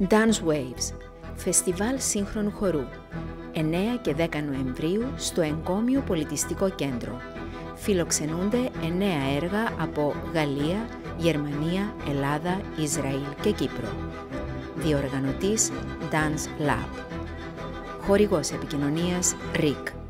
Dance Waves, φεστιβάλ σύγχρονου χορού, 9 και 10 Νοεμβρίου στο Εγκόμιο Πολιτιστικό Κέντρο. Φιλοξενούνται 9 έργα από Γαλλία, Γερμανία, Ελλάδα, Ισραήλ και Κύπρο. Διοργανωτής Dance Lab. Χορηγός επικοινωνίας RIC.